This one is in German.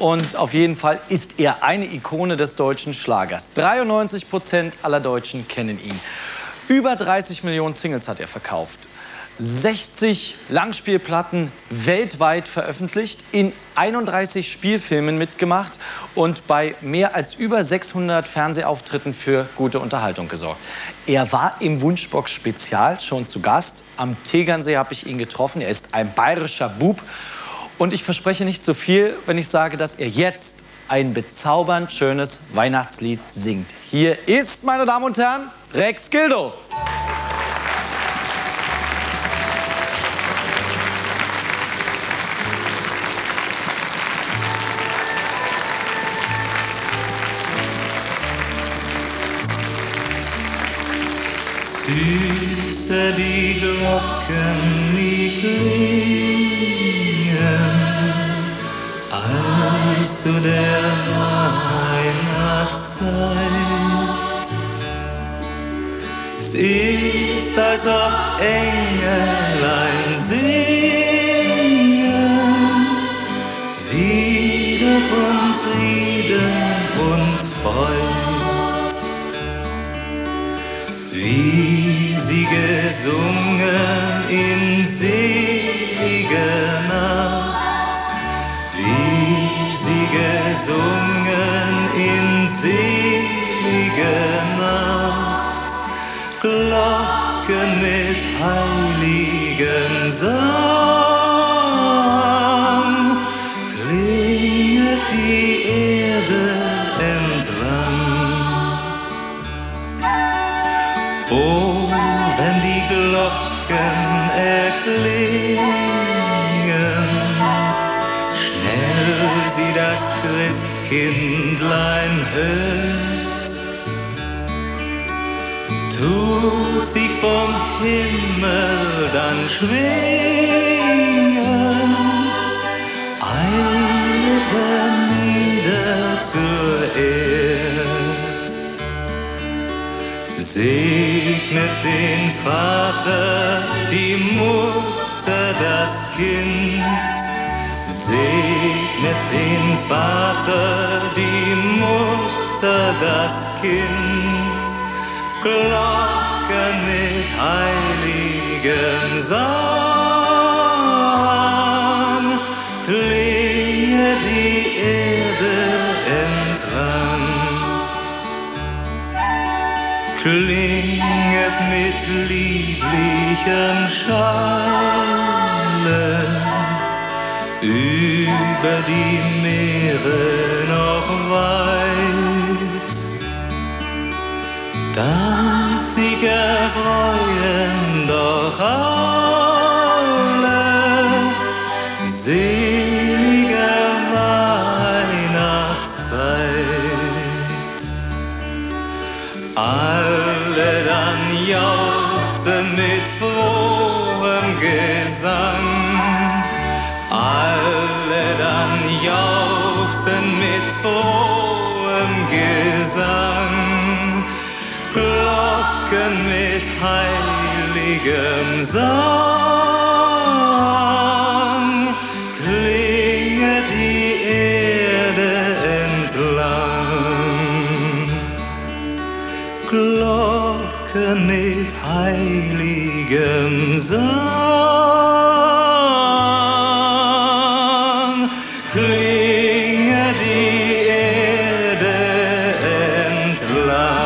Und auf jeden Fall ist er eine Ikone des deutschen Schlagers. 93% aller Deutschen kennen ihn. Über 30 Millionen Singles hat er verkauft. 60 Langspielplatten weltweit veröffentlicht, in 31 Spielfilmen mitgemacht und bei mehr als über 600 Fernsehauftritten für gute Unterhaltung gesorgt. Er war im Wunschbox-Spezial schon zu Gast. Am Tegernsee habe ich ihn getroffen. Er ist ein bayerischer Bub. Und ich verspreche nicht zu viel, wenn ich sage, dass er jetzt ein bezaubernd schönes Weihnachtslied singt. Hier ist, meine Damen und Herren, Rex Gildo. Süße die Glocken, die klingen, als zu der Weihnachtszeit. Es ist, als ob Engelein singen, wieder von Frieden und Freud. Wie sie gesungen in seliger Nacht, wie sie gesungen in seliger Nacht, Glocken mit heiligem Sang, klinget die Erde entlang. Oh, wenn die Glocken erklingen, schnell sie das Christkindlein hört, tut sich vom Himmel dann schwingen, eilet hernieder zur Erd. Segnet den Vater, die Mutter, das Kind. Segnet den Vater, die Mutter, das Kind. Glocken mit heiligem Sang, klinge die Erde entlang. Klinget mit lieblichem Schalle über die Meere noch weit, dass sich erfreuen doch alle seliger Weihnachtszeit. Alle dann jauchzen mit frohem Gesang, alle dann jauchzen mit frohem Gesang, Glocken mit heiligem Sang, klinge die Erde entlang. Glocken mit heiligem Sang, klinge die Erde entlang.